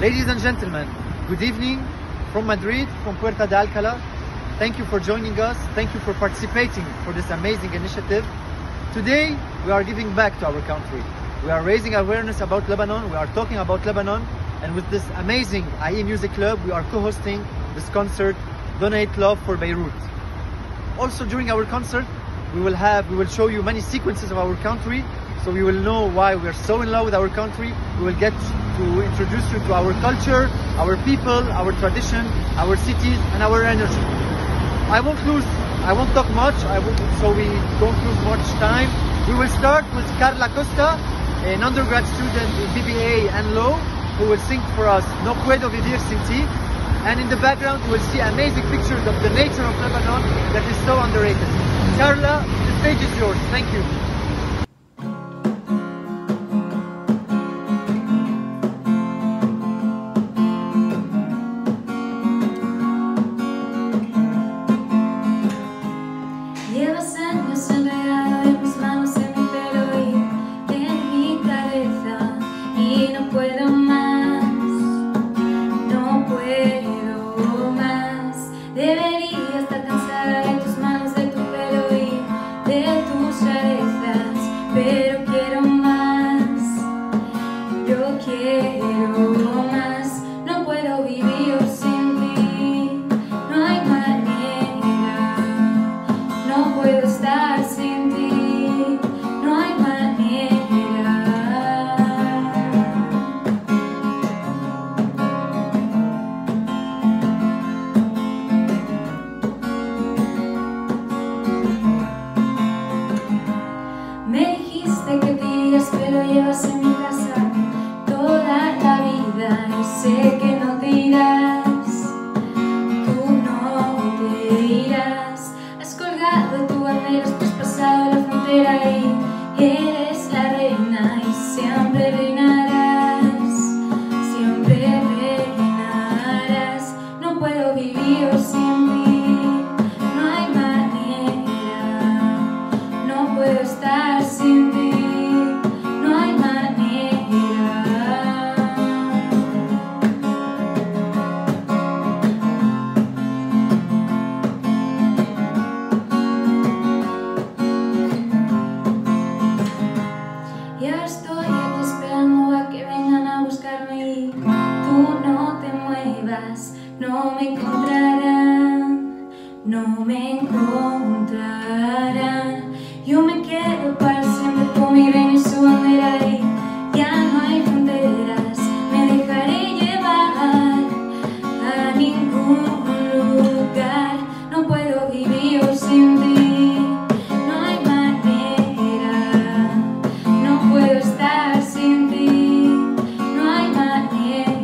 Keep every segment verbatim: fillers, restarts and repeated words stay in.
Ladies and gentlemen, good evening from Madrid, from Puerta de Alcalá. Thank you for joining us. Thank you for participating for this amazing initiative. Today, we are giving back to our country. We are raising awareness about Lebanon. We are talking about Lebanon. And with this amazing I E Music Club, we are co-hosting this concert, Donate Love for Beirut. Also, during our concert, we will have, we will show you many sequences of our country. So you will know why we are so in love with our country. We will get to introduce you to our culture, our people, our tradition, our cities, and our energy. I won't lose, I won't talk much, I won't, so we don't lose much time. We will start with Carla Costa, an undergrad student in B B A and Law, who will sing for us No Puedo Vivir Sin Ti. And in the background, you will see amazing pictures of the nature of Lebanon that is so underrated. Carla, the stage is yours. Thank you. Llevas años enredado en mis manos, en mi pelo y en mi cabeza, y no puedo más, no puedo más. Debería estar cansada de tus manos, de tu pelo y de tus rarezas, pero quiero más, yo quiero más. No puedo vivir sin ti, no hay manera. No puedo estar sin ti, no hay manera. Me dijiste que te irías, pero llevas en mi casa toda la vida y sé que no te irás. Tú no te irás. Has colgado tu bandera, has pasado la frontera y eres la reina y siempre reinarás, siempre reinarás. No puedo vivir sin ti, no hay manera. No puedo estar sin ti, no hay manera. Ya estoy aquí esperando a que vengan a buscarme y tú no te muevas, no me encontrarán, no me encontrarán. Yo me quedo para siempre con mi reina y su bandera y ya no hay fronteras, me dejaré llevar a ningún lugar. No puedo vivir sin ti, no hay manera. No puedo estar sin ti, no hay manera.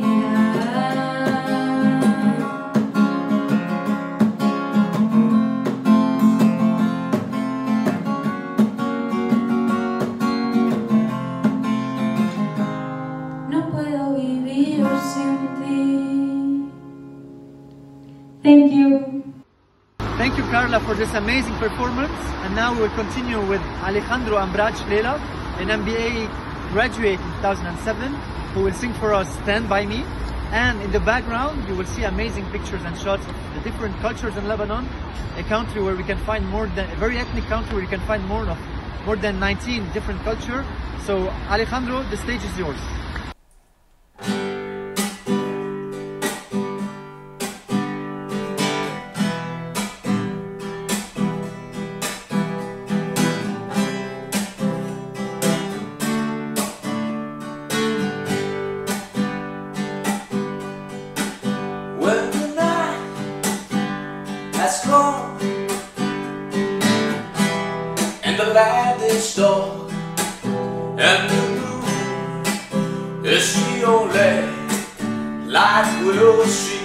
No puedo vivir sin ti. Thank you. Thank you, Carla, for this amazing performance. And now we will continue with Alejandro Ambrach Lela, an M B A graduate in two thousand seven, who will sing for us Stand By Me. And in the background, you will see amazing pictures and shots of the different cultures in Lebanon, a country where we can find more than, a very ethnic country where you can find more of, more than nineteen different cultures. So Alejandro, the stage is yours. When the night has gone and the land is dark and the moon is the only light we'll see,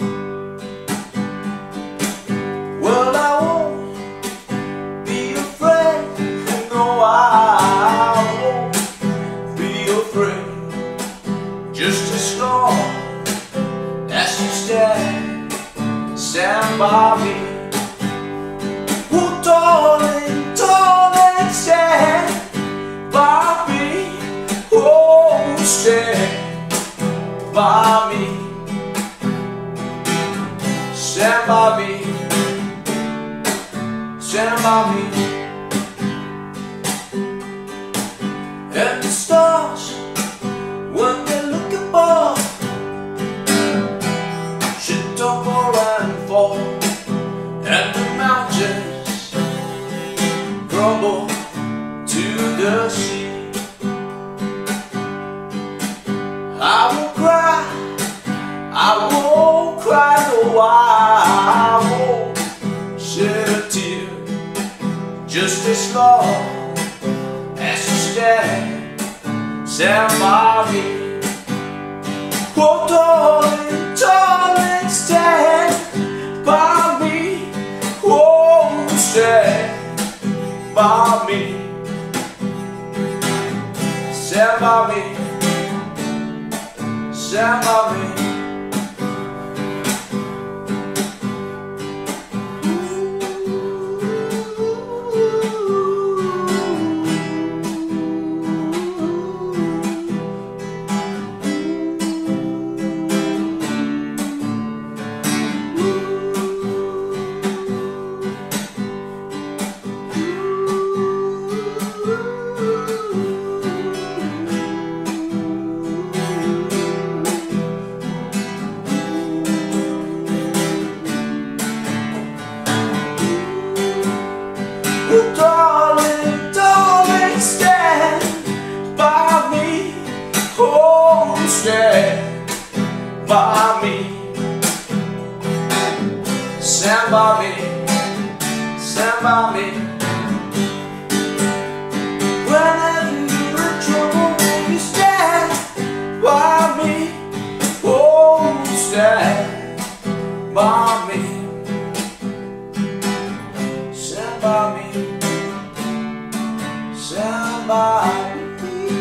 well, I won't be afraid. No, I won't be afraid. Just as long as you stand, stand by me. Oh, darling, darling, stand by me. Oh, stand by me, stand by me, stand by me. And the stars, when they look above, should tumble and fall, and the mountains crumble to the sea. I will cry, I won't cry, no, I won't shed a tear, just as long as you stand, stand by me. Oh, darling, darling, stand by me. Oh, stand by me, stand by me, stand by me. Oh, darling, darling, stand by me. Oh, stand by me, stand by me, stand by me. Whenever you're in trouble, you stand by me. Oh, stand by me, stand by me, stand by me.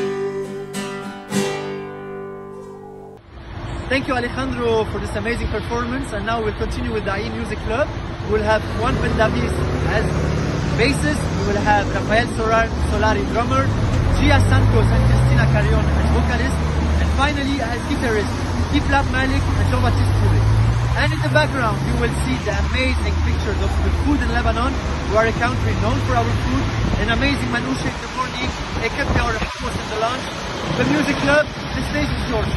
Thank you, Alejandro, for this amazing performance. And now we'll continue with the I E Music Club. We'll have Juan Pendavis as bassist. We will have Rafael Solar, Solari drummer, Gia Santos and Cristina Carrion as vocalist, and finally as guitarist, Iflap Malik and Jean-Baptiste Poulet. And in the background, you will see the amazing pictures of the food in Lebanon. We are a country known for our food, an amazing manouche in the morning, a kebab or a hummus in the lunch. The Music Club, the stage is yours.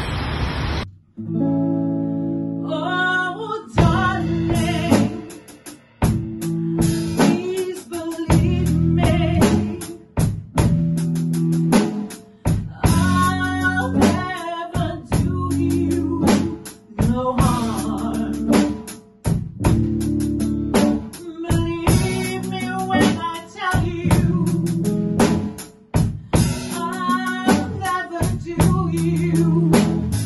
Oh, darling, please believe me. I'll never do you no harm. Believe me when I tell you, I'll never do you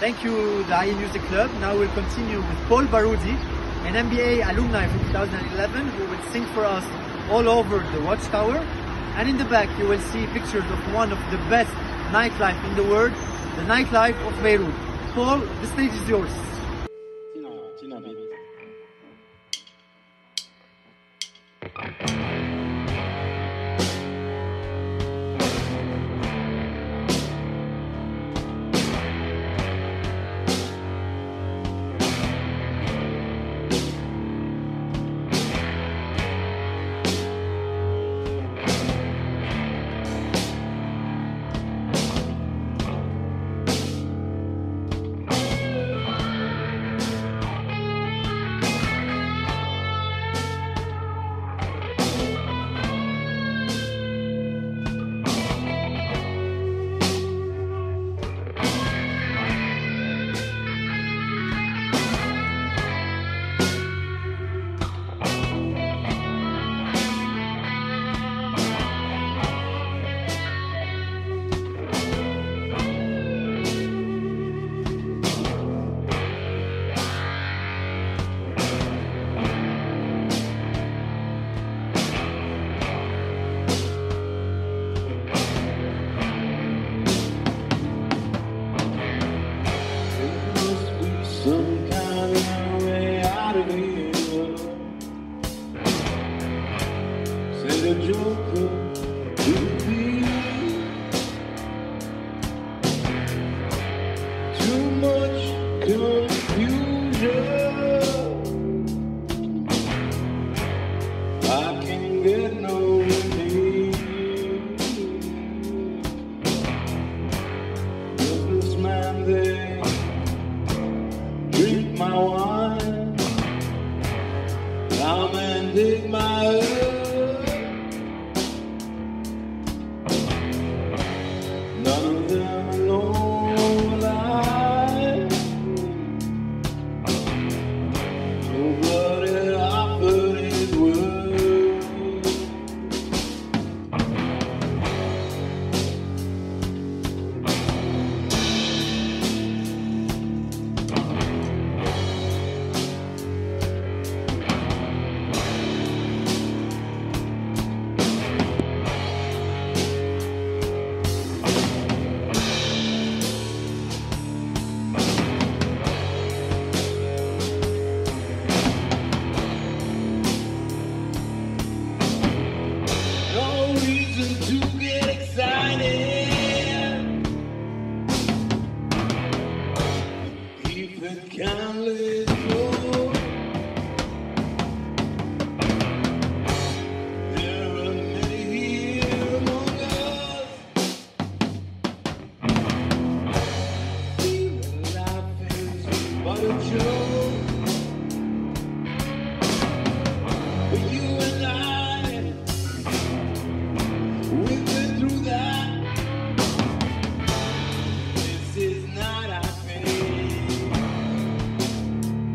Thank you, the I E Music Club. Now we'll continue with Paul Baroudi, an M B A alumni from two thousand eleven, who will sing for us all over the Watchtower. And in the back, you will see pictures of one of the best nightlife in the world, the nightlife of Beirut. Paul, the stage is yours. Some kind of way out of here. Said a joker to be. Too much confusion. I can't get no relief. Businessman there. Drink my wine, come and dig my earth. None of them know alive. Nobody offered his word. To get excited, keep it kindly slow. There are many here among us, feeling life is but a joke. But you and I, we've been through that. This is not our fate.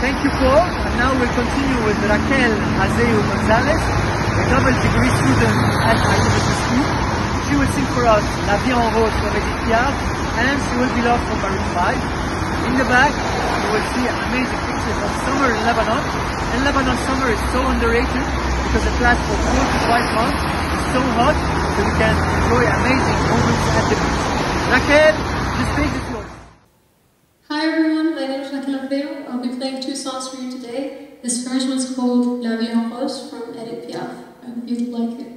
Thank you, Paul. And now we'll continue with Raquel Azeu Gonzalez, a double degree student at I E Business School. She will sing for us La Vie en Rose from Edith Piaf, and She Will Be Loved from Beirut five. In the back, you will see amazing pictures of summer in Lebanon. And Lebanon summer is so underrated because it lasts for four to five months. It's so hot, so you can enjoy amazing moments at the beach. Raquel, the stage is yours. Hi everyone, my name is Raquel Azeu. I'll be playing two songs for you today. This first one's called La Vie en Rose from Edith Piaf. I hope you like it.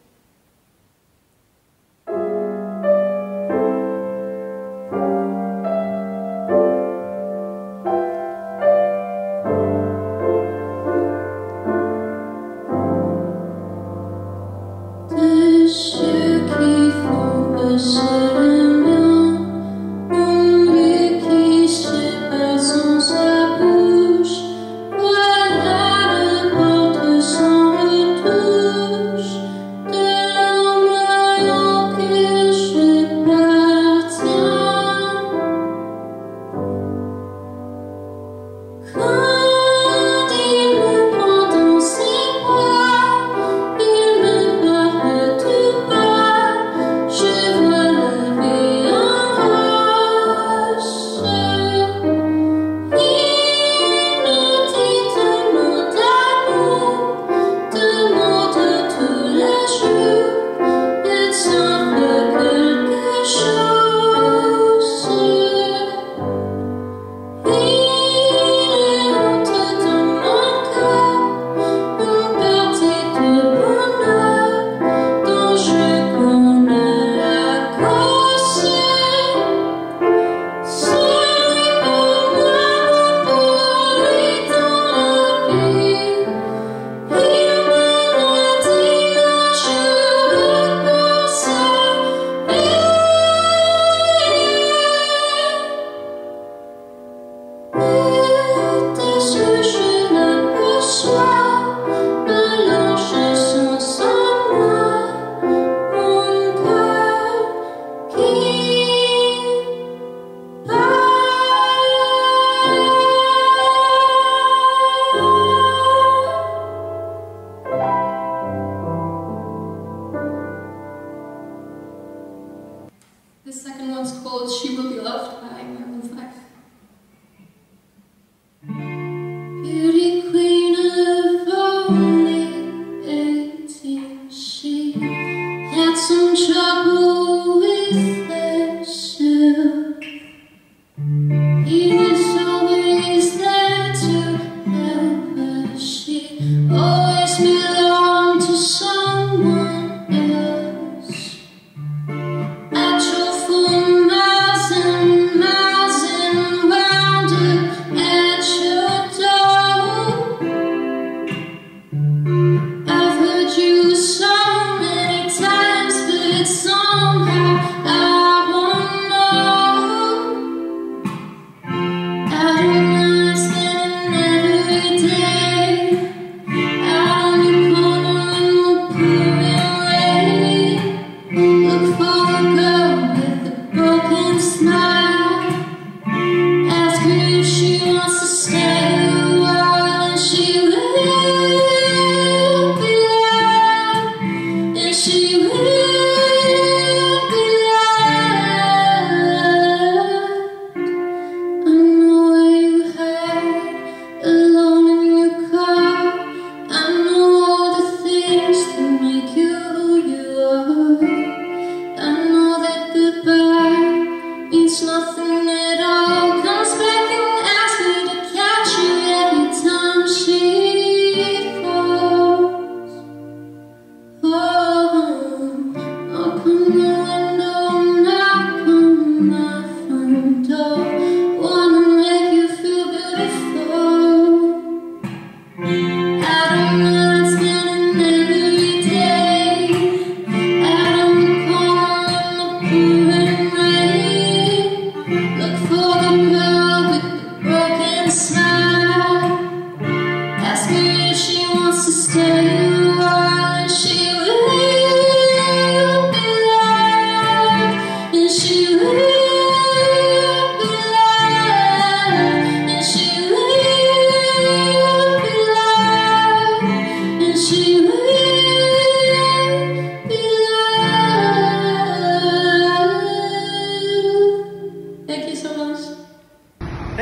The second one's called She Will Be Loved by Valentine. Beauty queen of only eighteen, she had some trouble with herself. He was always there to help her. She always belonged to someone else. I drove for miles and miles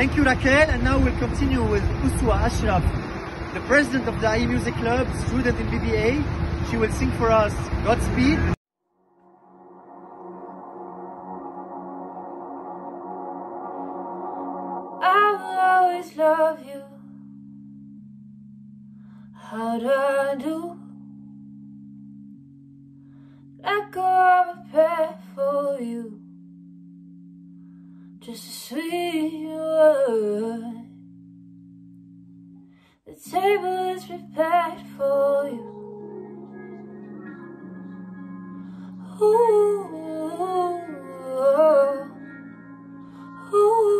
Thank you, Raquel. And now we'll continue with Uswa Ashraf, the president of the I E Music Club, student in B B A. She will sing for us Godspeed. I will always love you. How do I do? Let go of a prayer for you. Just a sweet word. The table is prepared for you. Ooh, ooh,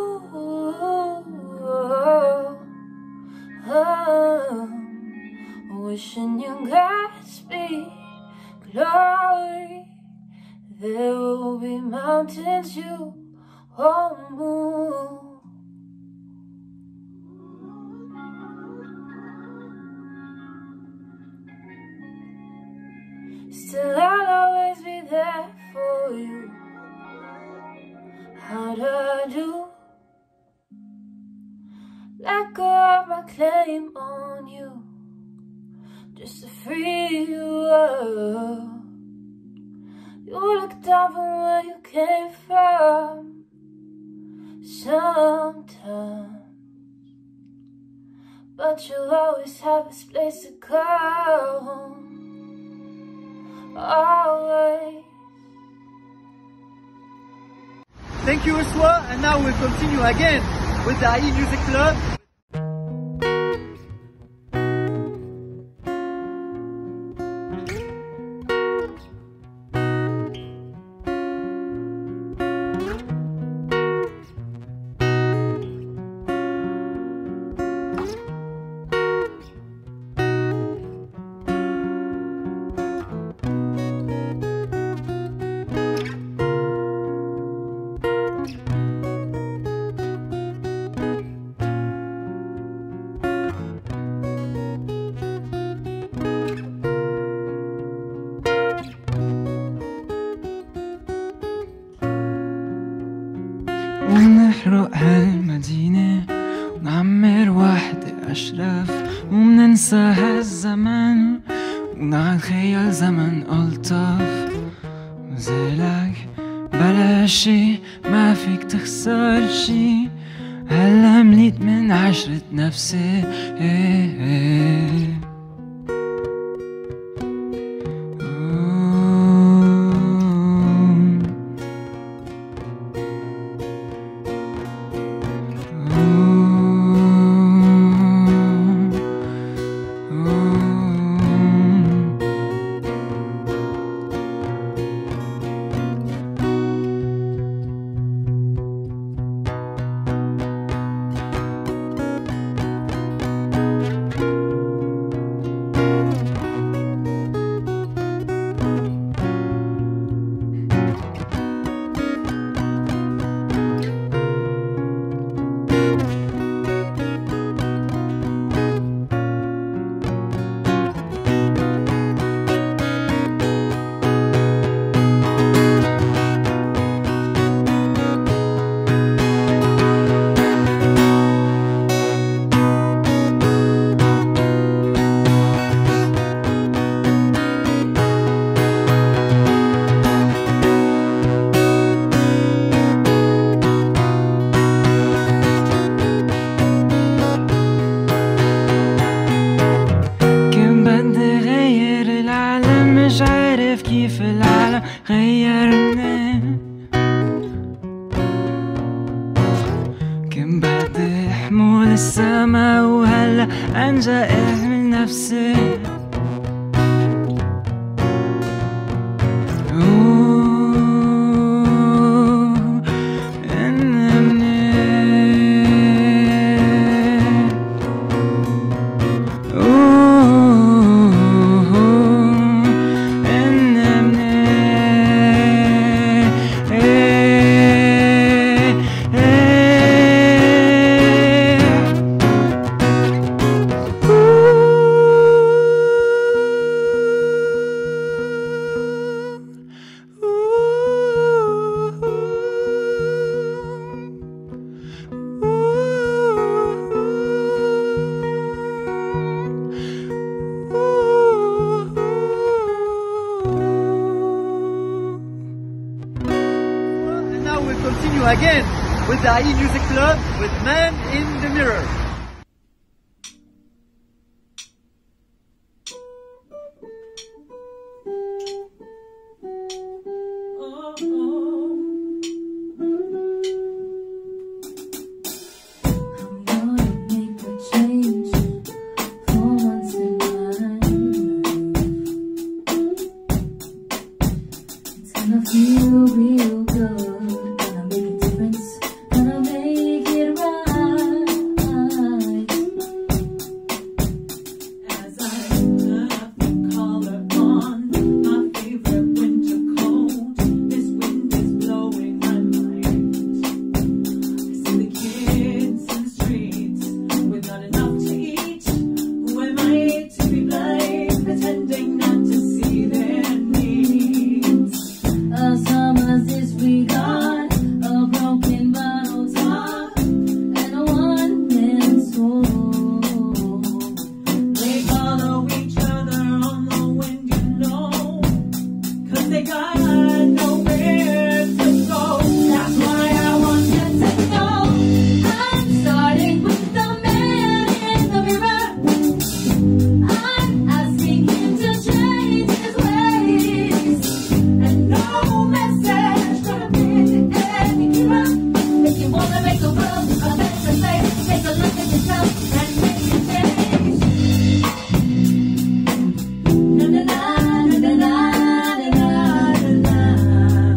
ooh, oh, wishing you Godspeed, glory. There will be mountains you won't move. Still I'll always be there for you. How do I do? Let go of my claim on you. Just a free world. You look down from where you came from sometimes, but you'll always have this place to come. Always. Thank you, Uswa. And now we'll continue again with the I E Music Club. ونحرق هالمدينة ونعمر وحدة أشرف ومننسى هالزمن ونتخيل زمن ألطف وزيلك بلا شي ما فيك تخسر شي هلا مليت من عشرة نفسي ايه ايه كيف العالم غيرني كان بدي حمول السما وهلا انجائح من نفسي we'll continue again with the I E Music Club with Man in the Mirror. Feel real good, gonna make a difference, gonna make it right. As I turn up the collar on my favorite winter coat, this wind is blowing my mind. I see the kids in the streets with not enough to eat. Who am I to be blind, pretending not to see their needs? A summer's disregard, a broken bottle top, and a one-man soul. They follow each other on the wind, you know, 'cause they got nowhere to go. That's why I want you to know I'm starting with the man in the mirror. I'm asking him to change his ways, and no message gonna fit any mirror. If you wanna make the world a better place, take a look at yourself and make a change. Na na na na na na na na.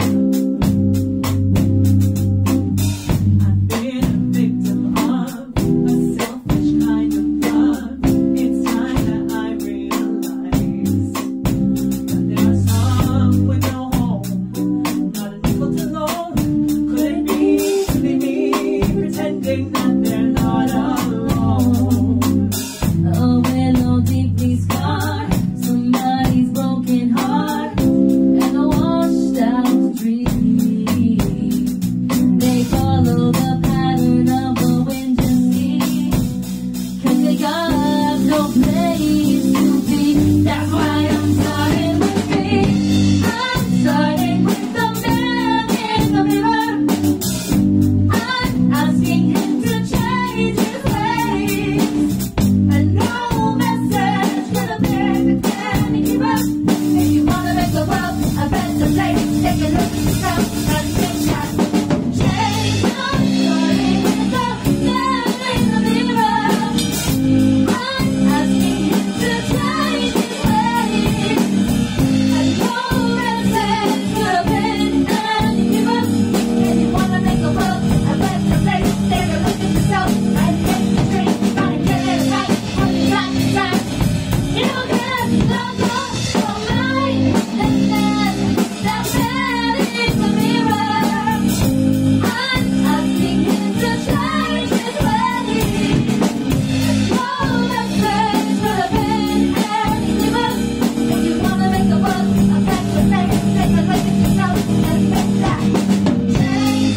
I've been a victim of a selfish kind of love. It's time that I realize that there are some with no home, not a nickel to loan. Could it be, could it be, pretending that they're not alone? A willow deeply scarred, somebody's broken heart, and a washed out dream. They follow the pattern of the wind you see, 'cause they got no place to be. That's why I'm starting with me. I'm starting with the man in the mirror. I'm asking him to change his ways, and no message could have been any clearer. If you wanna make the world a better place, take a look at yourself and make that change. I'm starting with the man in the mirror. I'm asking him to change his ways, and no message could have been any clearer. If you wanna make the world a better place, take a look at yourself and make the change. Gotta get it right, put it right inside. You don't get no more for mine than that, that man in the mirror. I'm asking him to change his ways, and no message could have been any clearer. If you wanna make the world a better place, take a look at yourself and make that change.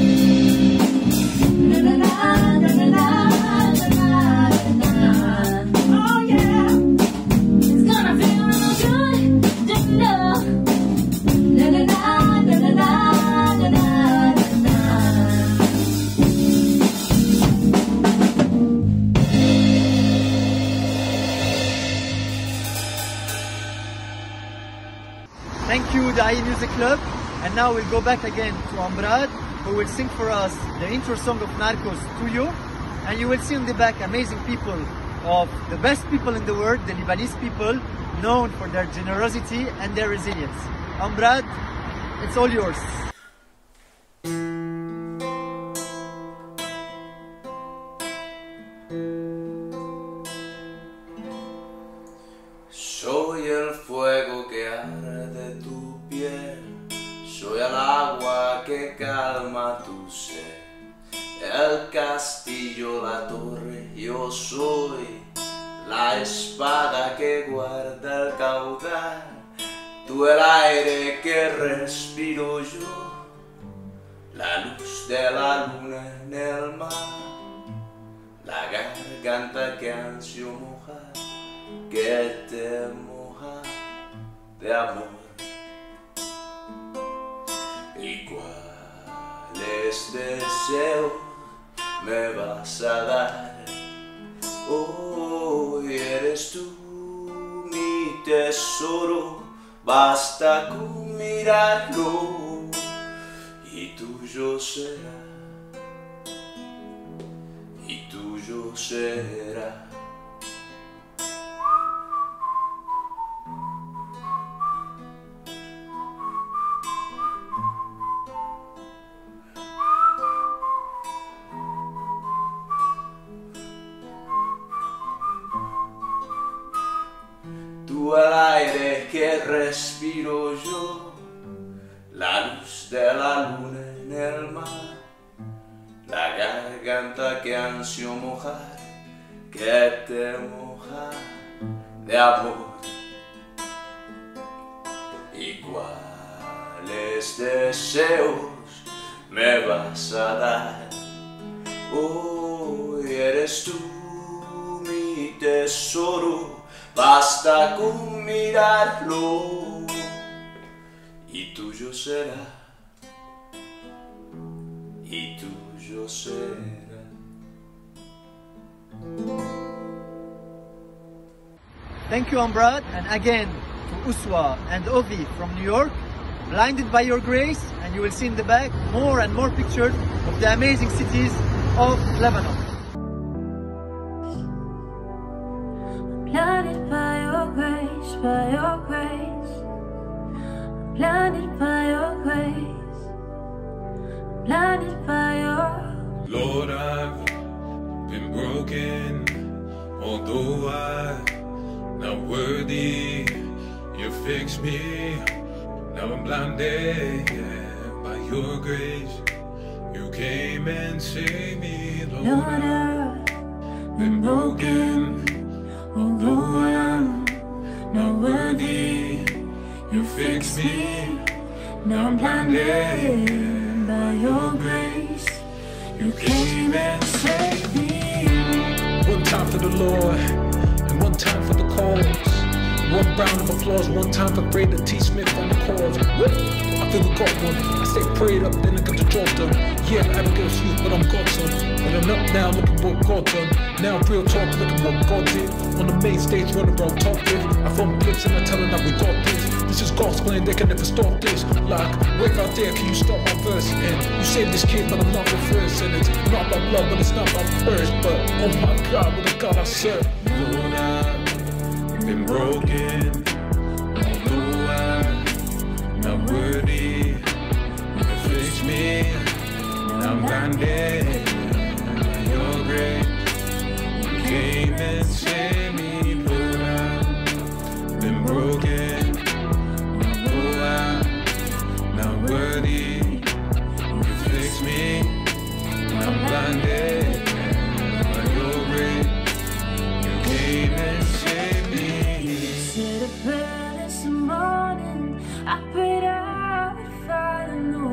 Na na na na na na na na. Oh yeah, it's gonna feel real good to know. Na na na na na na na na na. Thank you, the I E Music Club. And now we'll go back again to Amrad, who will sing for us the intro song of Narcos, Tuyo. And you will see on the back amazing people of the best people in the world, the Lebanese people, known for their generosity and their resilience. Amrad, it's all yours. Soy el fuego que arde tu piel, soy el agua que calma tu sed, el castillo, la torre, yo soy la espada que guarda el caudal, tú el aire que respiro yo, la luz de la luna en el mar, la garganta que ansio mojar, que te moja de amor. Y cuáles deseos me vas a dar. Hoy eres tú mi tesoro, basta con mirarlo y tuyo será, y tuyo será. Tú el aire que respiro yo, la luz de la luna en el mar, la garganta que ansio mojar, que te moja de amor. ¿Y cuáles deseos me vas a dar? Hoy eres tú mi tesoro, basta con mirarlo y tuyo será, y tuyo será. Thank you, Ambrad, and again to Uswa and Ovi from New York. Blinded by your grace, and you will see in the back more and more pictures of the amazing cities of Lebanon. Blinded by your grace, by your grace. Blinded by your grace. Blinded by your. Lord, I've been broken, although I'm not worthy. You fixed me, now I'm blinded by your grace. You came and saved me, Lord. Lord, I've been broken. Although I'm not worthy, you fixed me. Now I'm blinded by your grace. You came and saved me. One time for the Lord, and one time for the cause. One round of applause, one time for Brady T. Smith on the cause. I feel the God one. I stay prayed up, then I got the job done. Yeah, I'm Abigail's youth, but I'm God's son. But I'm up now, look at what God done. Now real talk, look at what God did. On the main stage, running around top with. I phone clips and I tell them that we got this. This is gospel and they can never stop this. Like, wait out there, can you stop my verse? And you save this kid, but I'm not the first. And it's not about love, but it's not about first. But oh my God, what a God I serve. Lord, I've been broken. Although I'm not worthy, you fix me. Now I'm blinded by your grace. You came and saved me, Lord. I've been broken. Although I'm not worthy, you fix me. Now I'm blinded by your grace. You came and saved me. Said a prayer this morning. I prayed I would find a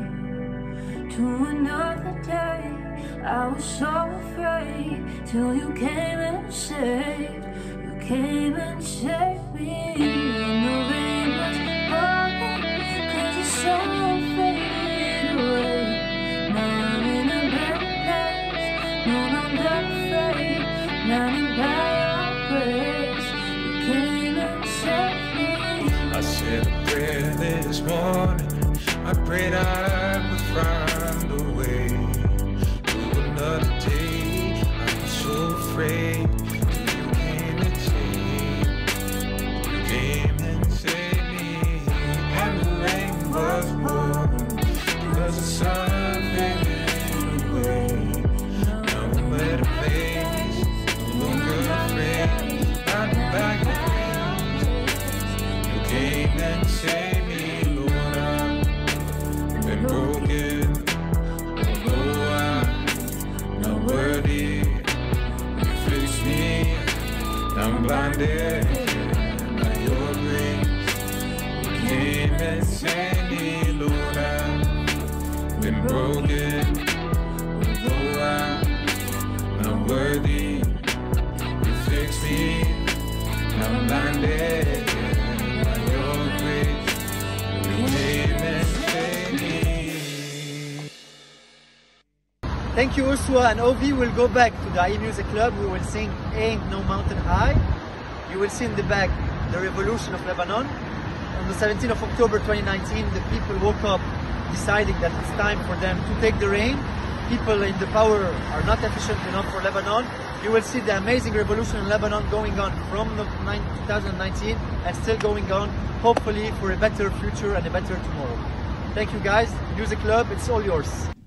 way to another day. I was so afraid till you came and saved. You came and saved me. And the rain was falling, cause the sun faded away. Now I'm in a better place, no longer afraid. Blinded by your grace, you came and saved me. I said a prayer this morning. I prayed I would find a way to another day. I was so afraid till you came and saved. You came and saved me. And the rain was pouring because the sun faded away. Now I'm in a better place, no longer afraid. Blinded by your grace, you came and saved me, Lord. I've been broken, although I'm not worthy. You fixed me, now I'm blinded by your grace. You came and saved me, Lord. I've been broken, although I'm not worthy. You fixed me, now I'm blinded by your grace. You came and saved me. Thank you, Ursula and Ovi. We'll go back to the I E Music Club. We will sing Ain't No Mountain High. You will see in the back the revolution of Lebanon. On the seventeenth of October twenty nineteen, the people woke up deciding that it's time for them to take the reign. People in the power are not efficient enough for Lebanon. You will see the amazing revolution in Lebanon going on from two thousand nineteen and still going on, hopefully for a better future and a better tomorrow. Thank you guys. Music Club, it's all yours.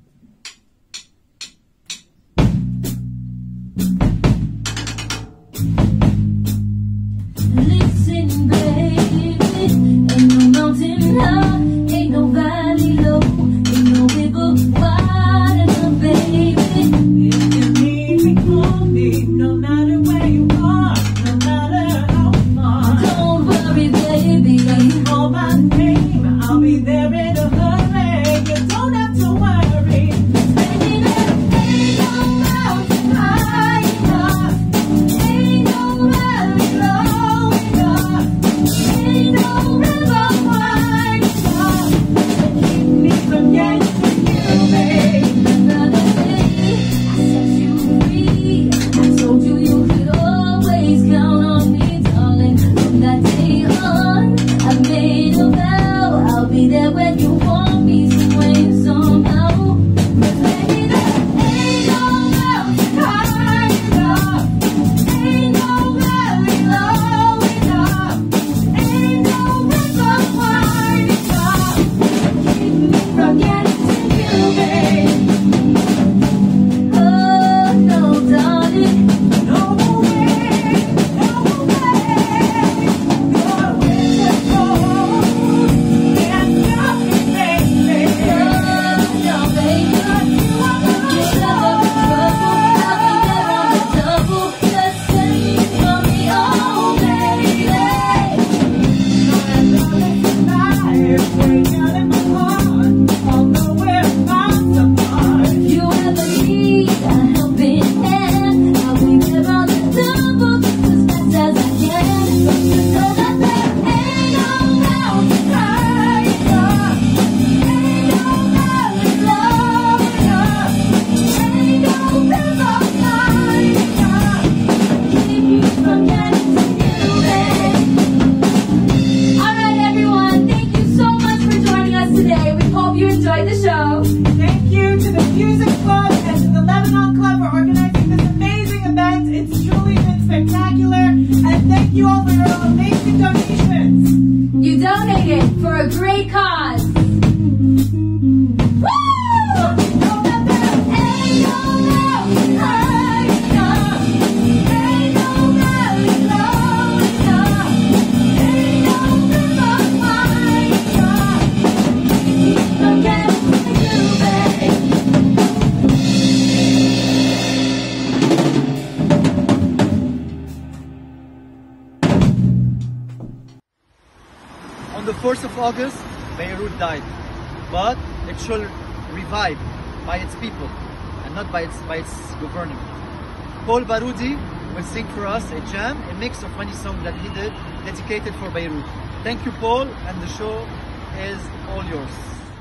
Listen, baby, ain't no mountain high, ain't no valley low, ain't no river wide enough, baby. If you need me, call me, no matter where you are, no matter how far. Don't worry, baby, just call my name, I'll be there in a hurry. You don't have to worry. Baby, there ain't no mountain high enough, ain't no valley low enough, ain't no river wide enough to keep me from getting to you, babe. Another day, I set you free. I told you you could always count on me, darling. From that day on, I made a vow I'll be there when you want me, some way, somehow. But baby, there ain't no mountain high enough, ain't no valley low enough, ain't no river wide enough to keep me from getting to you, babe. Oh, no, darling, no way, no way. You're wonderful, and nothing makes me. Oh, no, baby, you are the best of trouble. I'll be there on the double. Just send me from me, oh, baby. No, that love is alive, way out in my heart. Although we're miles apart, if you ever need a helping hand, I'll be there on the double, just as fast as I can. But just know that there ain't no mountain high enough, ain't no valley low enough, ain't no river wide enough to keep me from getting to you, babe. All right, everyone, thank you so much for joining us today. We hope you enjoyed the show. Thank you to the Music Club and to the Lebanon Club for organizing this amazing event. It's truly been spectacular. And thank you all for your amazing donations. You donated for a great cause. Woo! Know that there ain't no mountain high enough, ain't no valley low enough, ain't no river wide enough to keep me from getting to you, babe. On the fourth of August, Beirut died, but it shall revive by its people and not by its by its government. Paul Baroudi will sing for us a jam, a mix of many songs that he did, dedicated for Beirut. Thank you, Paul, and the show is all yours.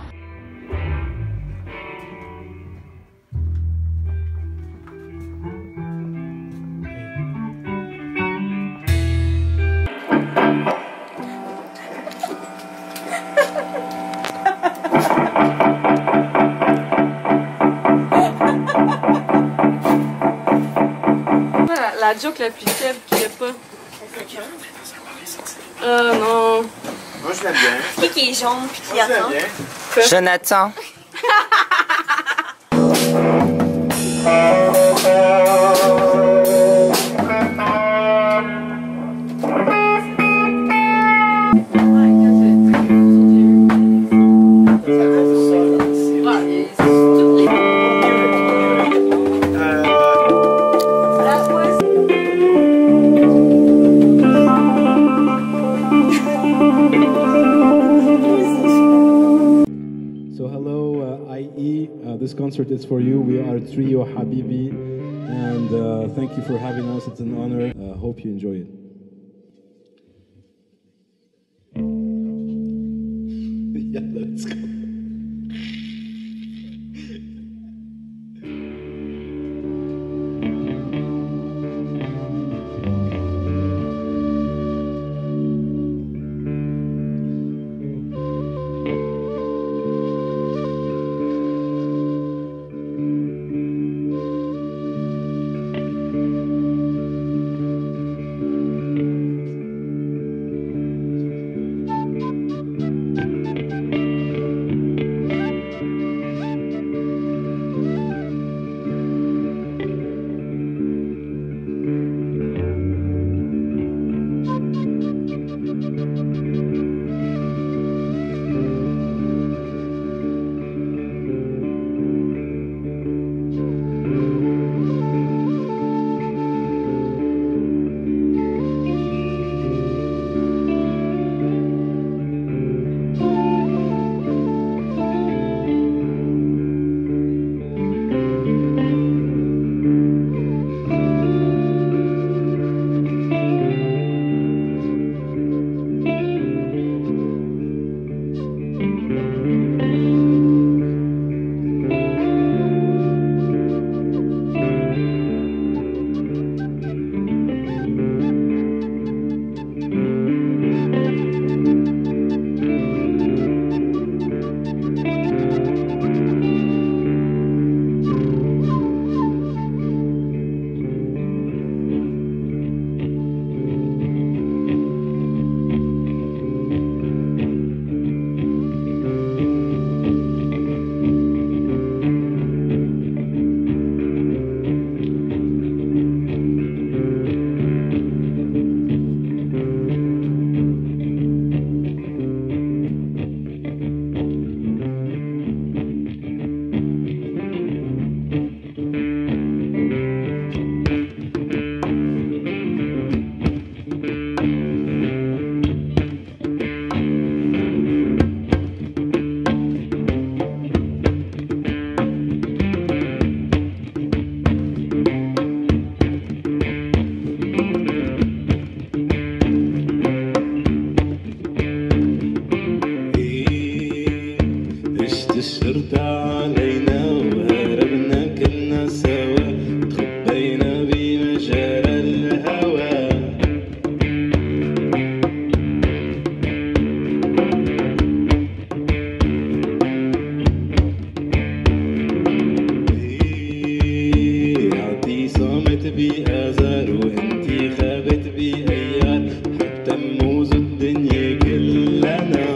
La, la joke la plus faible qu'il n'y a pas. Oh non. Moi je l'aime bien. Qui qui est jaune puis qui Moi je l'aime attend? bien. Jonathan. So hello, uh, I E. Uh, this concert is for you. We are Trio Habibi, and uh, thank you for having us. It's an honor. Uh, hope you enjoy it. Yeah, let's go. عشت الشرطة علينا وهربنا كلنا سوا تخبينا بمجرى الهوى عدي صامت بأزار وانتي خابت بأيار حتى نموز الدنيا كلنا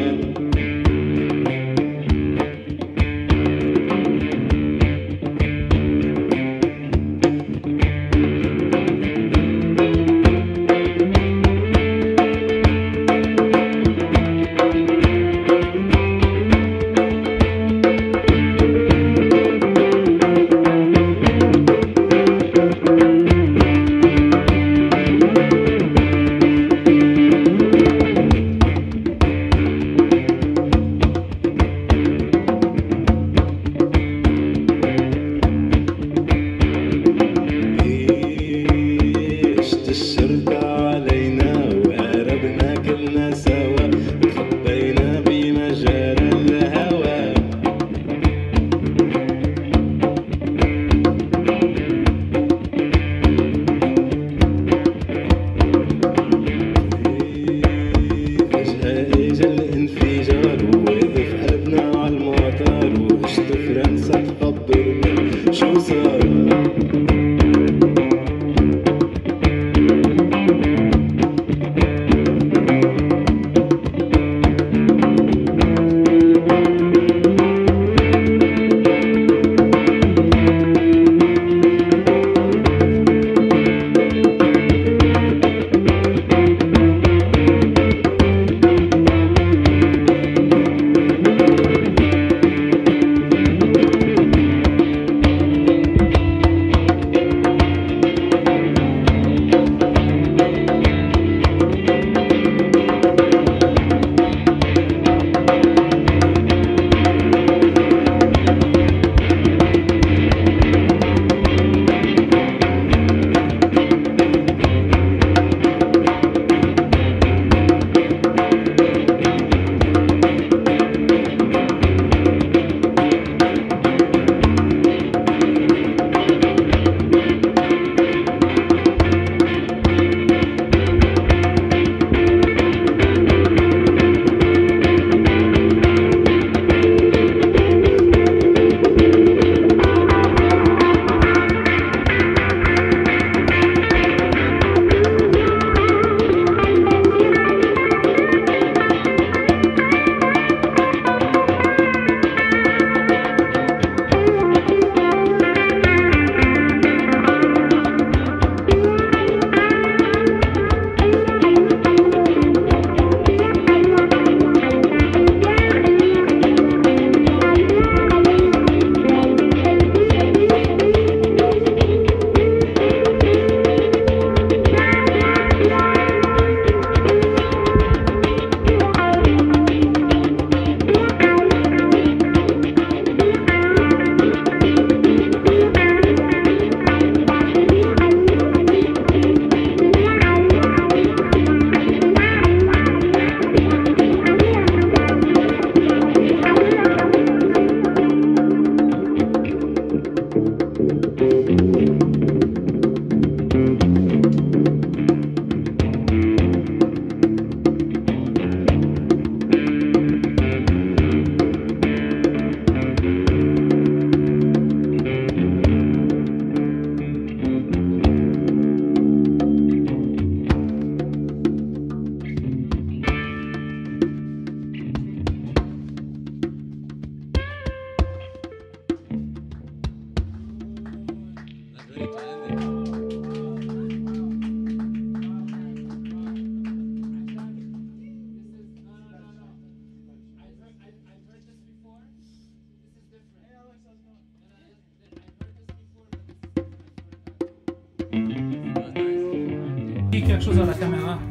Dis quelque chose à la caméra.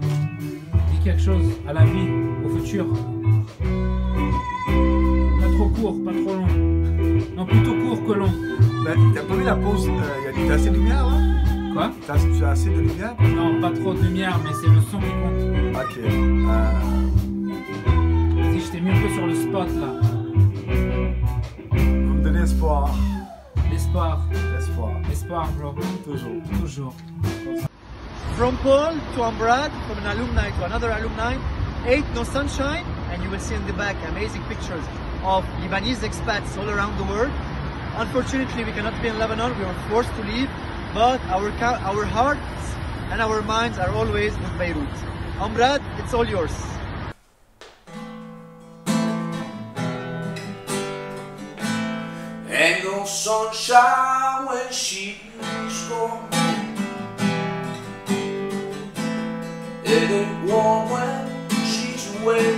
Dis quelque chose à la vie, au futur. Pas trop court, pas trop long. Non, plutôt court que long. Ben, t'as pas vu la pause, euh, t'as assez de lumière là? Quoi? T'as, tu as assez de lumière? Non, pas trop de lumière, mais c'est le son qui compte. Ok. Euh... Vas-y, je t'ai mis un peu sur le spot là. Espoir. Espoir. Espoir, bro. Toujours. Toujours. From Paul to Ambrad, from an alumni to another alumni, Ain't No Sunshine, and you will see in the back amazing pictures of Lebanese expats all around the world. Unfortunately, we cannot be in Lebanon, we were forced to leave, but our, our hearts and our minds are always with Beirut. Ambrad, it's all yours. Ain't no sunshine when she's gone. It ain't warm when she's away.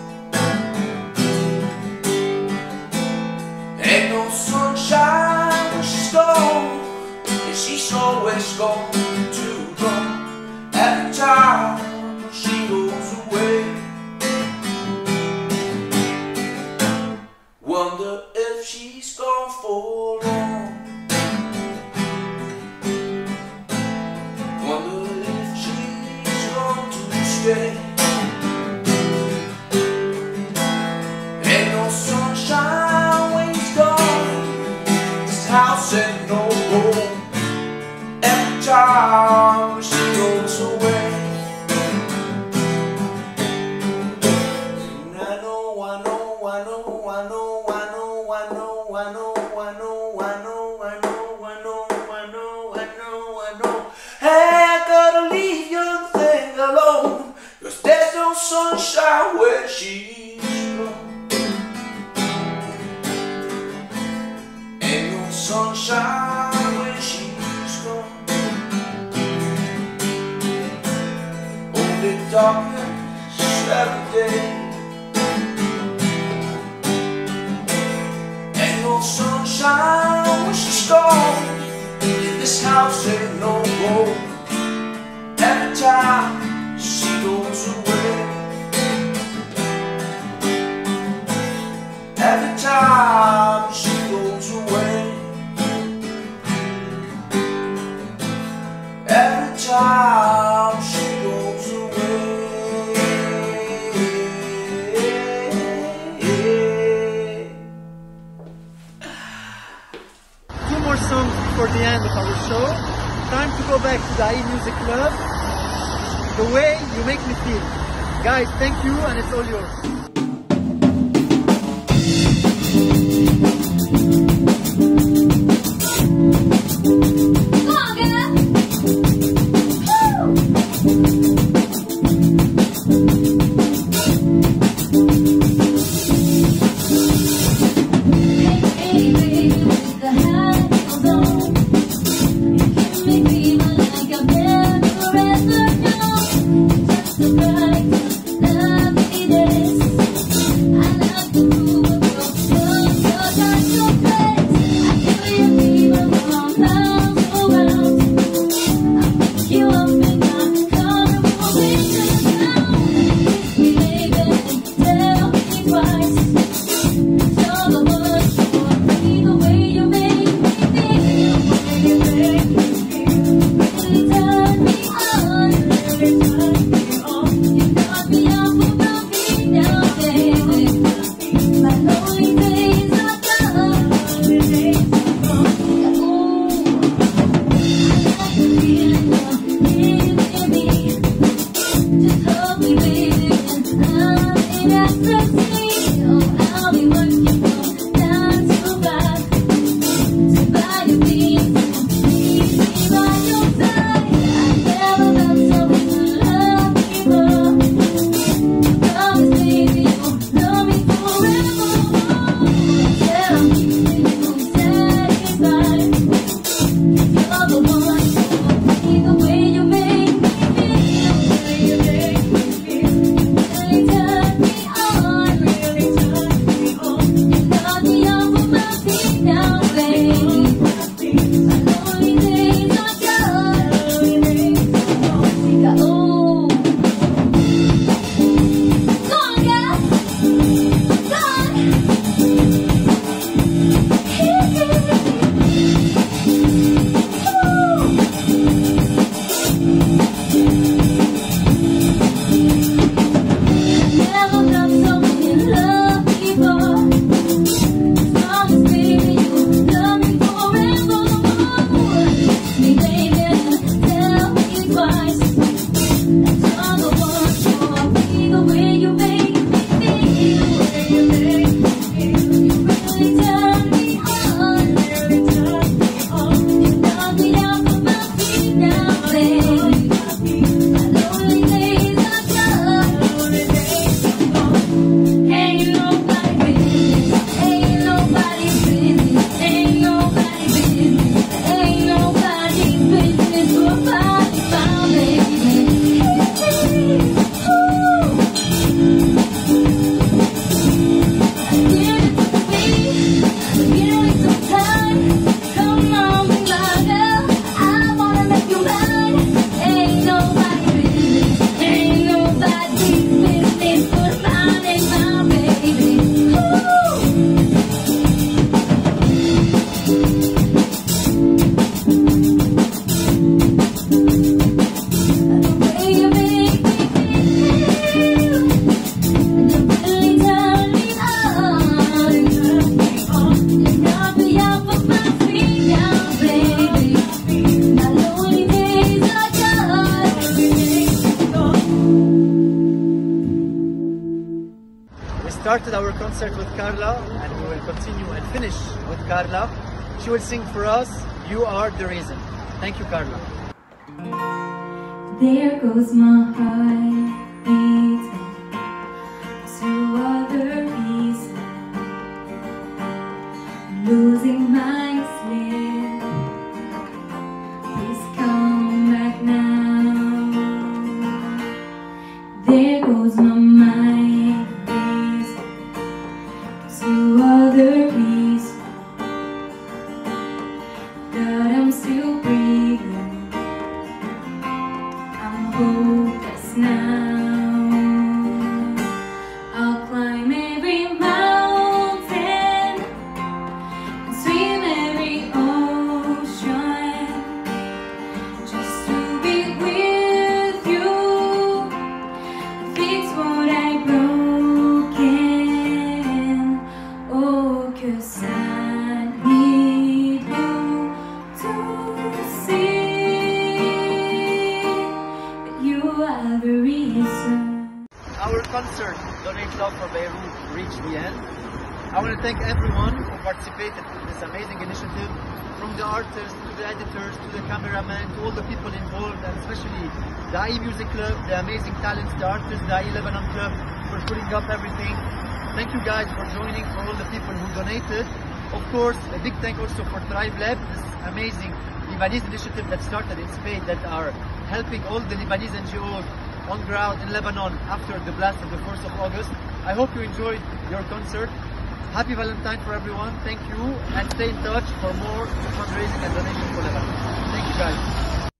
Ain't no sunshine when she's gone, and she's always gone too long. Every time she goes away, wonder if she's gone for long. Wonder if she's gone to stay. Ain't no sunshine when he's gone. This house ain't no home. Every time she goes away. And I know, I know, I know, I know, I know, I know, I know, I know, I know, I know, I know, I know, I know, I know. Hey, I gotta leave young thing alone, 'cause there's no sunshine when she's gone. Ain't no sunshine when she's gone. Only darkness every day. Ain't no sunshine when she's gone. In this house ain't no home. Every time she goes away. Every time she goes away. Every time she goes away. Two more songs before the end of our show. Time to go back to the I E Music Club. The way you make me feel. Guys, thank you, and it's all yours. This concert with Carla, and we will continue and finish with Carla. She will sing for us, You Are the Reason. Thank you, Carla. There goes my heart beating to other reason, losing my sleep. Please come back now. There goes my mind racing to other reason, but I'm still breathing. Hopeless now. I'll climb every mountain and swim every ocean just to be with you, fix what I've broken. Oh, 'cause I need you to see you are the reason. Our concert, Donate Love for Beirut, reached the end. I want to thank everyone who participated in this amazing initiative, from the artists, to the editors, to the cameramen, to all the people involved, and especially the I E Music Club, the amazing talents, the artists, the I E Lebanon Club, for putting up everything. Thank you guys for joining, for all the people who donated. Of course, a big thank also for Tribe Lab, this amazing Lebanese initiative that started in Spain, that are helping all the Lebanese N G Os on ground in Lebanon after the blast of the first of August. I hope you enjoyed your concert. Happy Valentine for everyone. Thank you, and stay in touch for more fundraising and donation for Lebanon. Thank you guys.